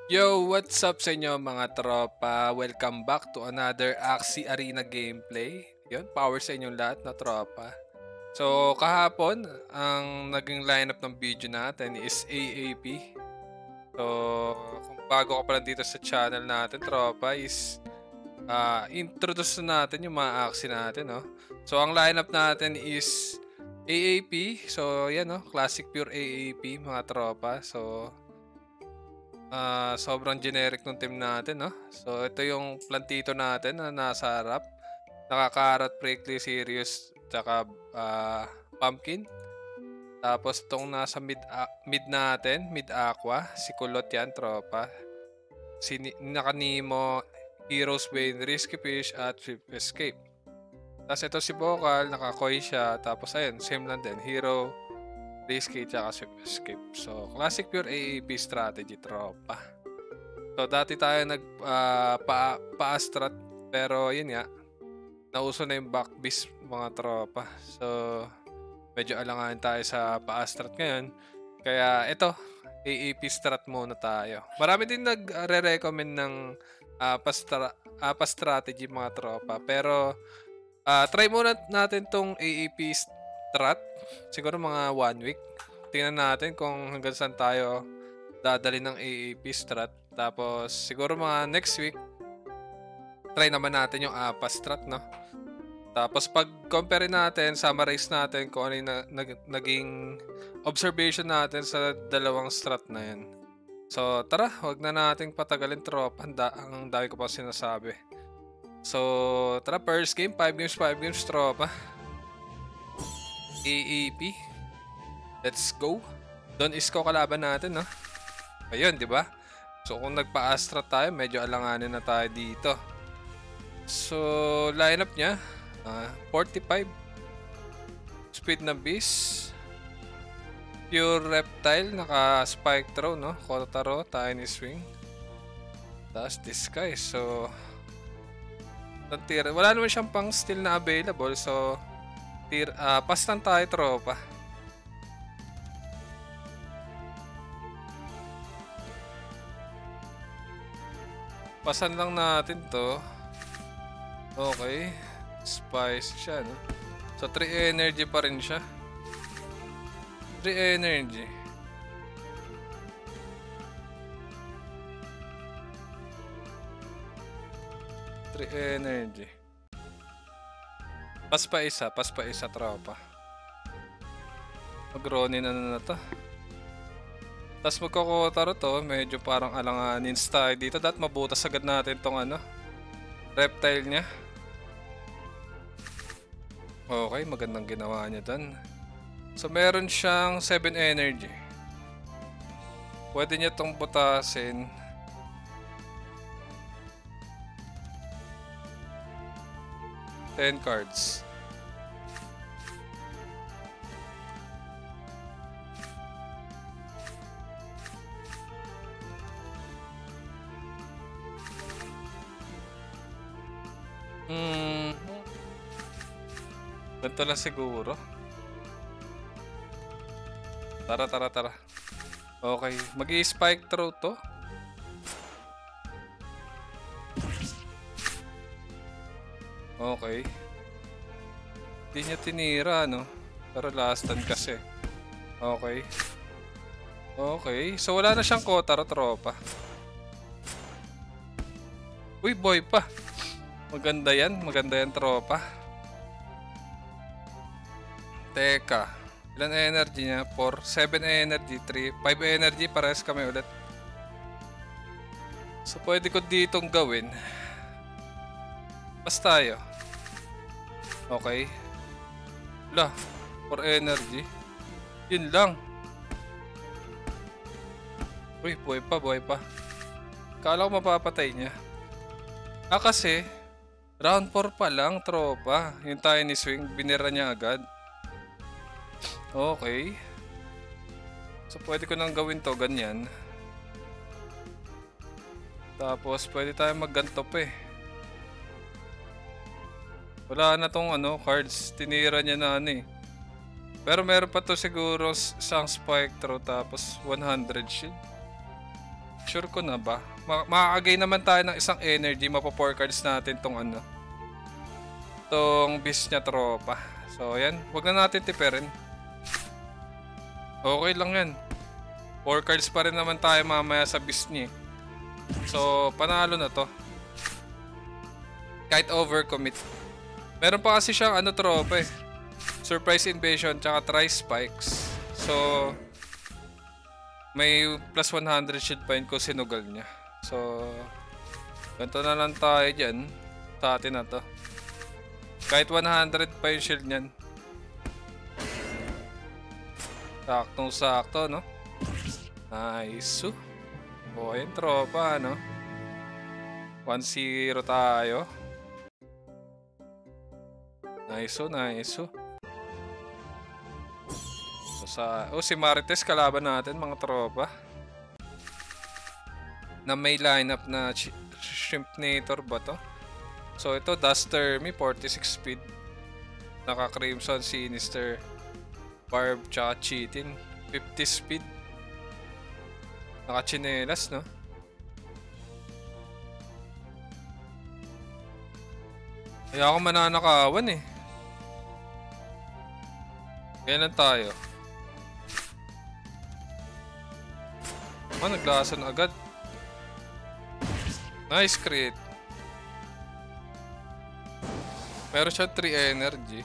Yo, what's up sa inyo mga tropa? Welcome back to another Axie Arena gameplay. Yun, power sa inyong lahat na tropa. So, kahapon, ang naging lineup ng video natin is AAP. So, kung bago ka pa lang dito sa channel natin, tropa, is introduce natin yung mga Axie natin, no? So, ang lineup natin is AAP. So, yan, no? Classic pure AAP, mga tropa. So, sobrang generic ng team natin, no? So, ito yung plantito natin na nasa harap. Nakaka-carrot, prickly, serious, tsaka pumpkin. Tapos, itong nasa mid natin, mid aqua, si Kulot yan, tropa. Si Naka-Nemo, Heroes Bane, Risky Fish, at Swift Escape. Tapos, ito si Vocal, naka-koi siya. Tapos, ayun, same lang din, Hero, Risky, tsaka Swift Escape. So, classic pure AAP strategy, tropa. So, dati tayo pa-astrat, pero yun nga, nauso na yung backbeast, mga tropa. So, medyo alangan tayo sa pa-astrat ngayon. Kaya, ito, AAP strat muna tayo. Marami din nagre-recommend ng pa-strategy, mga tropa. Pero, try muna natin tong AAP strat. Siguro mga 1 week. Tingnan natin kung hanggang saan tayo dadali ng AAP strat. Tapos siguro mga next week try naman natin yung APA strat, no? Tapos pag compare natin, summarize natin kung ano yung naging observation natin sa dalawang strat na yan. So tara, wag na nating patagalin, tropa. Ang dami ko pa sinasabi. So tara, first game, 5 games tropa. AAP. Let's go. Don Isko kalaban natin, no? Ayun, di ba? So kung nagpa-astra tayo, medyo alanganin na tayo dito. So lineup niya, 45. Speed na Beast. Pure Reptile, naka-spike throw, no? Kotaro, Tiny Swing. Tapos Disguise. So wala naman siyang pang steal na available. So pass lang tayo, tropa. Pasan lang natin to. Okay. Spice siya, no? So 3 energy pa rin siya. 3 energy. Pas pa isa, tropa. Mag-ronin na to. Tapos magkakotaro to, medyo parang alanganin tayo dito. Dapat mabutas agad natin tong reptile niya. Okay, magandang ginawa niya dun. So meron siyang 7 energy. Pwede niya tong butasin. Cards. Ganito lang siguro. Tara. Okay, mag-i-spike throw to. Okay. Hindi niya tinira, no? Pero last time kasi. Okay. So wala na siyang Kotaro, tropa. Uy, boy pa. Maganda yan, tropa. Teka. Ilan energy niya? 4, 7 energy, 3, 5 energy. Parehas kami ulit. So pwede ko ditong gawin. Pas tayo. Okay. Wala. 4 energy. Yun lang. Uy, buhay pa. Kala ko mapapatay niya. Kasi round 4 pa lang, tropa. Yung Tiny Swing, binira niya agad. Okay. So pwede ko nang gawin to ganyan. Tapos pwede tayo magganto pa eh. Wala na tong cards. Tinira niya na eh. Pero meron pa to siguro isang spike throw tapos 100 shield. Sure ko na ba? Makakagay naman tayo ng isang energy. Mapa 4 cards natin tong ano. Tong beast niya tropa. So yan. Huwag na natin tipirin. Okay lang yan. 4 cards pa rin naman tayo mamaya sa beast niya. So panalo na to. Kahit overcommit. Meron pa kasi siyang ano tropa eh. Surprise Invasion tsaka Tri-Spikes. So may plus 100 shield point ko sinugal niya. So ganito na lang tayo dyan. Sa atin na to. Kahit 100 pa yung shield niyan. Saktong sakto no. Nice. O ayun tropa no. 1-0 tayo. Nice. Si Marites kalaban natin mga tropa. Na may lineup na Shrimpnator ba to? So ito Duster Me 46 speed. Naka Crimson Sinister Barb tsaka Cheatin 50 speed. Naka Chinelas no? Kaya ako mananakawan eh. Kailan tayo? Naglason agad. Nice crit. Meron siya 3 energy.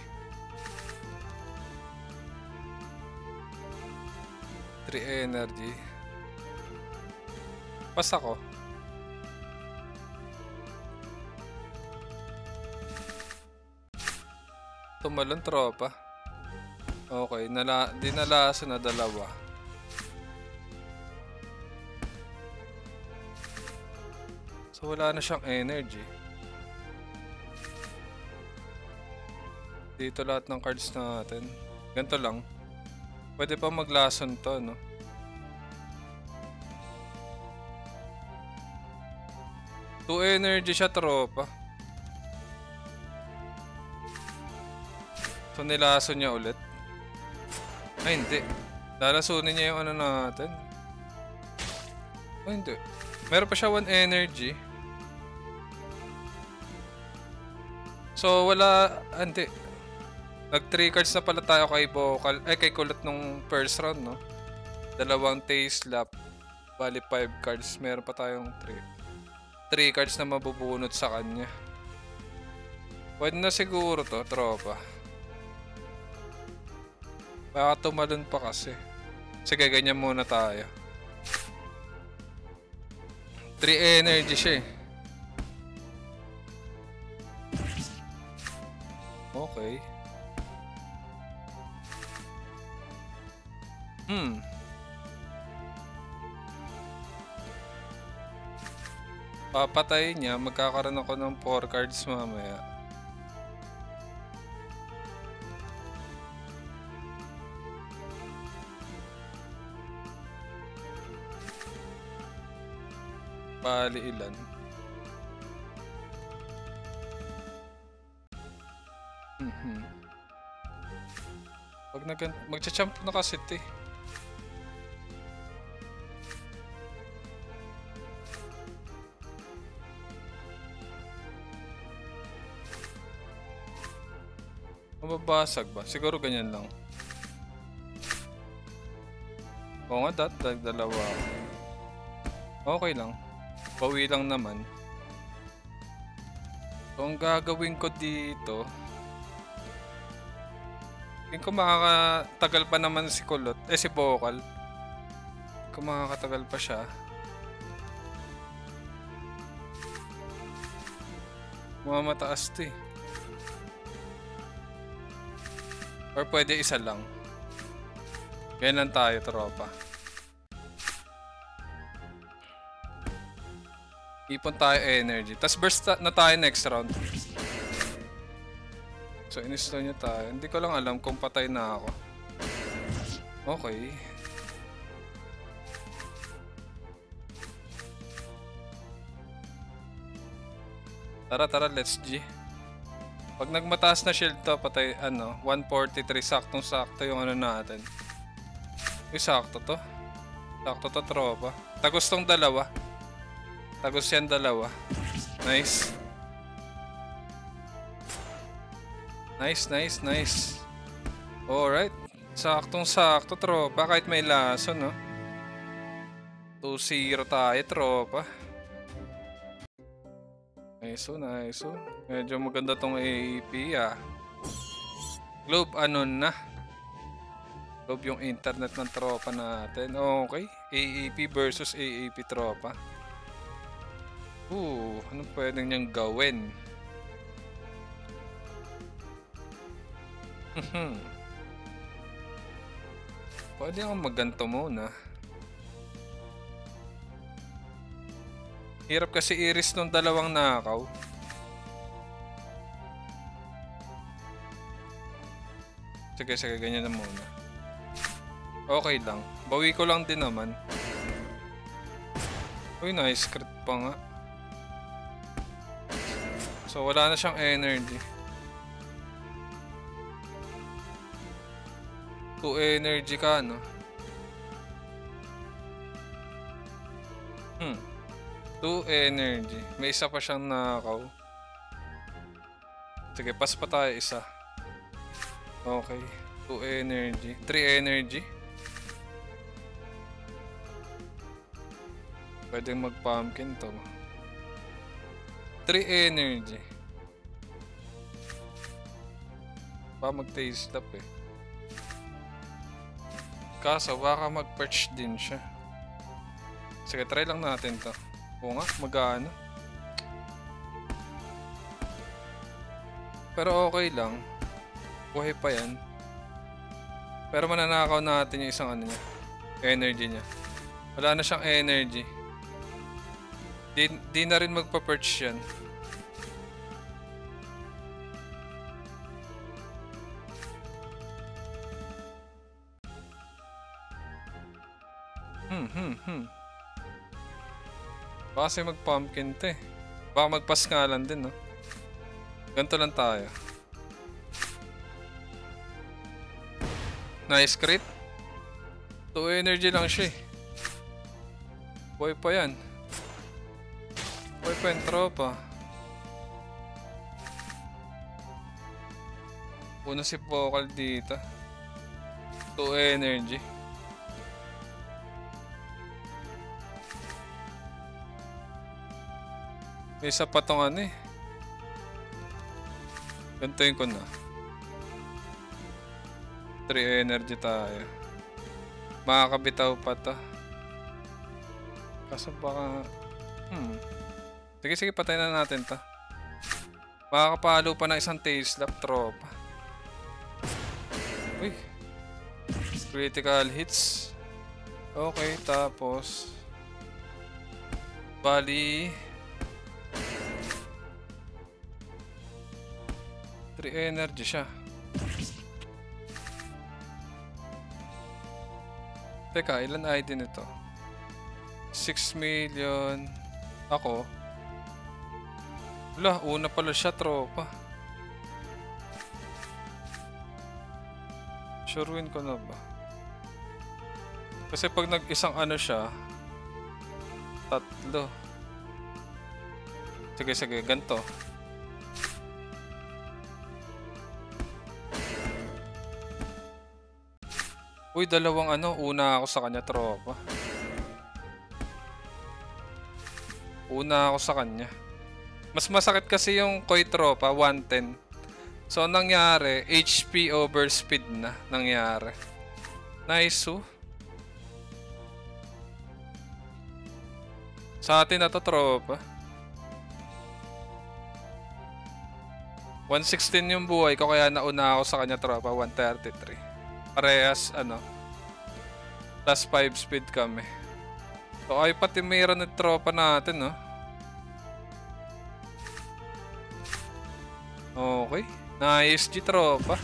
3 energy. Pas ako. Tumalon tropa. Okay, dinalaso na dalawa. So wala na siyang energy. Dito lahat ng cards natin. Ganito lang. Pwede pa maglason to, no? Two energy siya tropa. So nilason niya ulit. Ay hindi. Lalasunin niya yung ano natin. Ay hindi. Meron pa siya 1 energy. So wala. Hindi. Nag 3 cards na pala tayo kay Vocal. Ay kay Kulot nung first round no. 2 taste lap. Bali 5 cards. Meron pa tayong 3 cards na mabubunot sa kanya. Pwede na siguro to tropa. Baka tumalon pa kasi. Sige, ganyan muna tayo. 3 energy siya eh. Okay. Papatayin niya. Magkakaroon ako ng 4 cards mamaya. Bali ilan? Pag magcha-champ na kasi ito eh. Mababasag ba? Siguro ganyan lang. Oo nga, dalawa. Okay lang. Bawi lang naman. So, ang gagawin ko dito, hindi ko makakatagal pa naman si Kulot. Si Vocal. Hindi ko makakatagal pa siya. Mamataas to eh. Or pwede isa lang. Ganyan lang tayo, tropa. Ipon tayo energy. Tapos burst na tayo next round. So, in-slow niya tayo. Hindi ko lang alam kung patay na ako. Okay. Tara, let's G. Pag nagmataas na shield to, patay, 143. Saktong-sakto yung ano natin. Sakto to. Sakto to, tropa. Tagos tong dalawa. Tagos yan dalawa. Nice. Nice. Alright. Saktong-sakto, tropa. Kahit may lason, no? 2-0 tayo, tropa. Nice. Medyo maganda tong AAP, ah. Globe, ano na? Globe yung internet ng tropa natin. Okay. AAP versus AAP, tropa. Anong pwedeng niyang gawin? Pwede akong magganto muna. Hirap kasi iris nung dalawang nakaw. Sige, ganyan na muna. Okay lang. Bawi ko lang din naman. Uy, nice crit pa nga. So, wala na siyang energy. 2 energy ka, no? 2 energy. May isa pa siyang nakaw. Sige, pass pa tayo isa. Okay. 2 energy. 3 energy. Pwedeng mag-pumpkin to. 3 energy. Pa mag-taste up eh. Kaso baka mag-perch din siya. Sige, try lang natin to. Oo nga, mag-ano. Pero okay lang. Buhay pa yan. Pero mananakaw natin yung isang ano niya. Energy niya. Wala na siyang energy. Di na rin magpa-perch yan. Baka kasi mag-pumpkin to eh. Baka mag-pass nga lang din, no? Ganito lang tayo. Nice crit. 2 energy lang siya eh. Boy pa yan. Boy pa yung tropa. Una si Vocal dito. 2 energy. May isa pa tong ano eh. Gantuin ko na. 3 energy tayo. Makakabitaw pa to. Kaso baka... Sige, patay na natin to. Makakapalo pa ng isang tail slap, tropa. Uy. Critical hits. Okay, tapos... Bali... 3 energy siya. Teka, ilan ID nito? 6 million. Ako. Wala, una pala siya, tropa. Sure win ko na ba? Kasi pag nag-isang ano siya, 3. Sige, ganito. Uy, dalawang ano, una ako sa kanya, tropa. Una ako sa kanya. Mas masakit kasi yung Koi tropa, 110. So, nangyari, HP over speed na nangyari. Nice, oh. Sa atin na to, tropa. 116 yung buhay ko, kaya nauna ako sa kanya, tropa, 133. Parehas, ano, plus 5 speed kami. So, ay pati mayroon ng tropa natin, no? Okay. Nice G, tropa.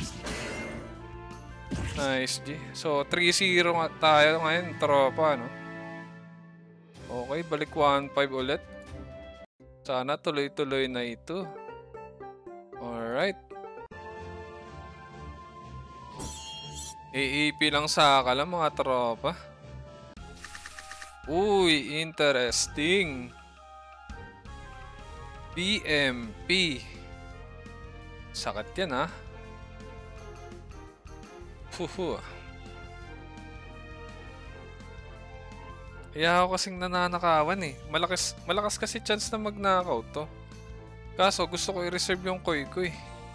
Nice G. So, 3-0 tayo ngayon, tropa, no? Okay, balik 1-5 ulit. Sana tuloy-tuloy na ito. Alright. AAP lang sa akala, mga tropa. Uy, interesting. BMP. Sakit yan ha. Fuhu. Kaya ako kasing nananakawan eh. Malakas kasi chance na magnakaw to. Kaso gusto ko i-reserve yung Koi Koi.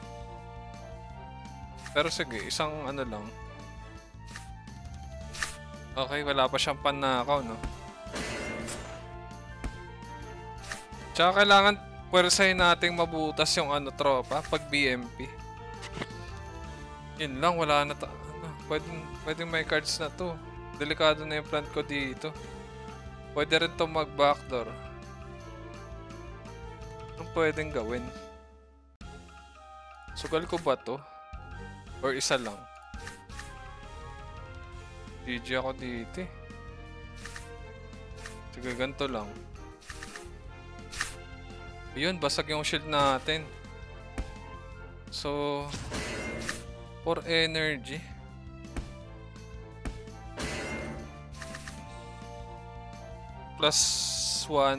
Pero sige, isang ano lang. Okay, wala pa siyang pannakaw, no? Tsaka kailangan pwersahin nating mabutas yung ano, tropa, pag BMP. Yun lang, wala na ano, pwedeng may cards na to. Delikado na yung plant ko dito. Pwede rin to mag-backdoor. Anong pwedeng gawin? Sugal ko ba to? Or isa lang? GG ako dito eh. Sige, ganito lang. Ayun, basag yung shield natin. So, for energy. Plus 1.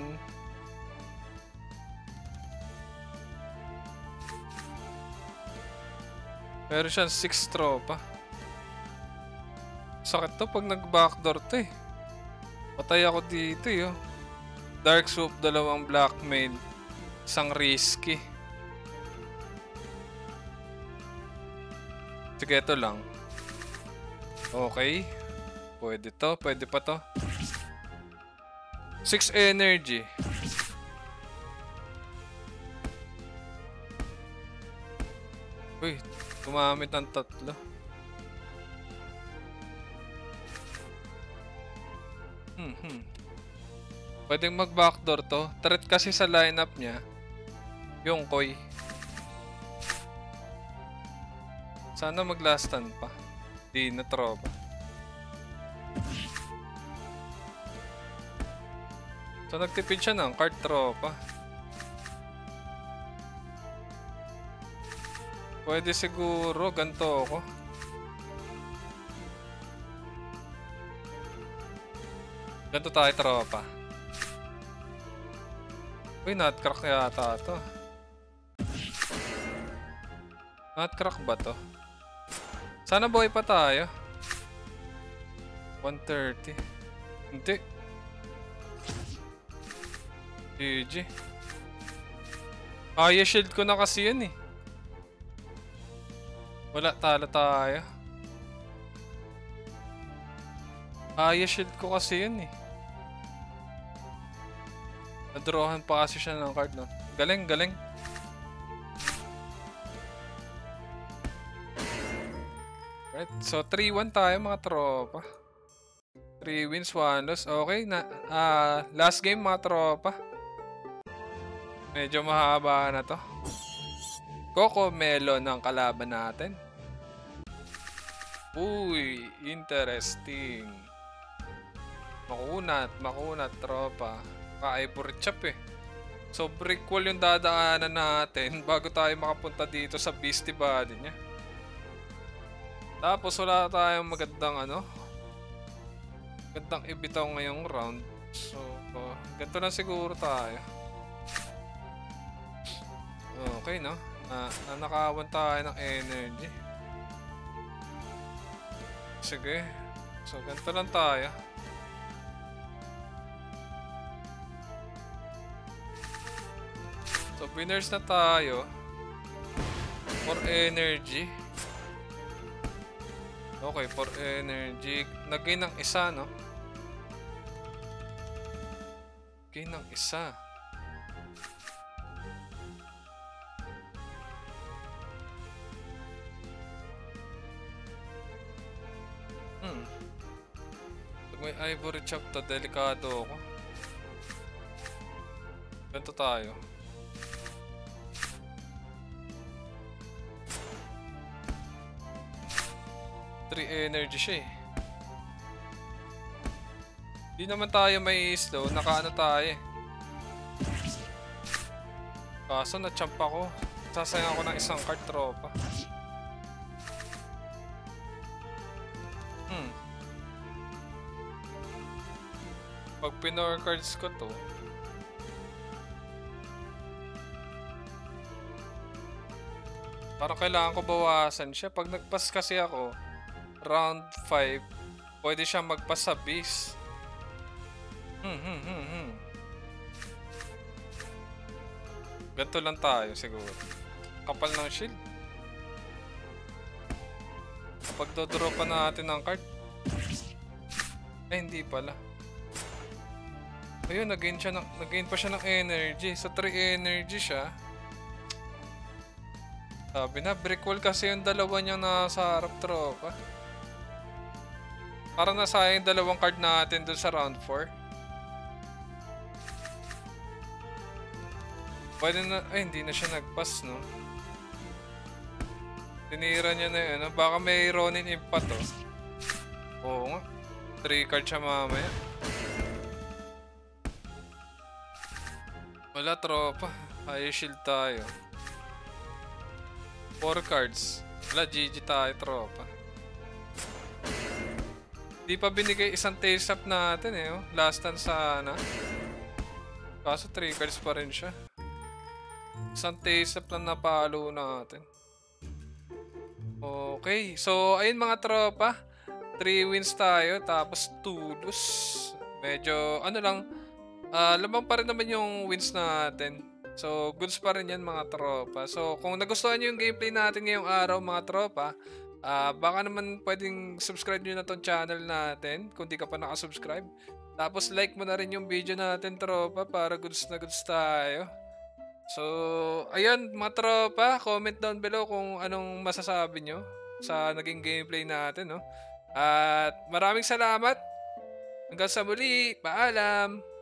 Meron siyang 6 tropa. Sakit to pag nag-backdoor to eh. Patay ako dito eh. Dark Soup, 2 blackmail. Isang risky. Sige, ito lang. Okay. Pwede to. Pwede pa to. 6 energy. Uy, gumamit ng 3. Pwedeng mag-backdoor to. Threat kasi sa lineup niya yung Koi. Sana mag-lastan pa. Di na tropa. So nagtipid siya ng card tropa. Pwede siguro ganito ako. Ganito tayo tropa. Uy, nutcrack yata to. Nutcrack ba to? Sana buhay pa tayo. 130. Hindi. GG. Shield ko na kasi yun eh. Wala, talo tayo. Shield ko kasi yun eh. Nadrawhan pa kasi siya ng card, no? Galing, galing. Right, so 3-1 tayo mga tropa. 3 wins, 1 loss. Okay, last game mga tropa. Medyo mahaba na to. Coco Melon ang kalaban natin. Uy, interesting. Makunat tropa. Ka-ivory chop eh. So brick wall yung dadaanan natin bago tayo makapunta dito sa beastie body niya. Tapos wala tayong magandang ibitaw ngayong round. So ganito na siguro tayo. Okay, no? Nakawan tayo ng energy. Sige. So ganito lang tayo. So winners na tayo. For energy. Okay, for energy. Nag-gain ng isa, no? Gain ng isa. Pag may ivory chop to, delikado ako. Ganito tayo. Energy siya eh. Di naman tayo may slow, nakaano tayo eh. Kaso na-champ ako. Sasayang ako ng isang card tropa. Pag pinor cards ko to, Parang kailangan ko bawasan siya. Pag nagpas kasi ako, round 5, pwede siya magpas sa beast. Ganito lang tayo siguro. Kapal ng shield. Pag dodraw pa natin ng card. Eh, hindi pala. Ayun, nag-gain pa siya ng energy. Sa 3 energy siya. Sabi na, brick wall kasi yung dalawa niya nasa harap tropa. Para nasayang yung dalawang card natin dun sa round 4. Pwede na, ay hindi na siya nagpass, no? Tinira niya na yun, no? Baka may Ronin Impa to. Oo nga. 3 card siya mamaya. Wala tropa. High shield tayo. 4 cards. Wala, GG tayo tropa. Di pa binigay isang taste up natin eh. Oh. Last stand sana. Kaso 3 cards pa rin siya. Isang taste up lang napalo natin. Okay. So, ayun mga tropa. 3 wins tayo. Tapos 2 lose. Medyo, ano lang. Lamang pa rin naman yung wins natin. So, goods pa rin yan mga tropa. So, kung nagustuhan nyo yung gameplay natin ngayong araw mga tropa, baka naman pwedeng subscribe nyo na tong channel natin kung di ka pa nakasubscribe. Tapos like mo na rin yung video natin tropa para goods na goods tayo. So, ayun mga tropa, comment down below kung anong masasabi nyo sa naging gameplay natin. No? At maraming salamat. Hanggang sa muli, paalam!